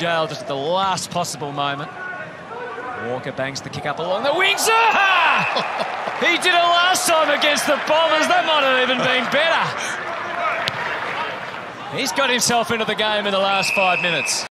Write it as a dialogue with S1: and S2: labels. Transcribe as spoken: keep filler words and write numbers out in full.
S1: jail just at the last possible moment. Walker bangs the kick up along the wing. Zurhaar! He did it last time against the Bombers. That might have even been better. He's got himself into the game in the last five minutes.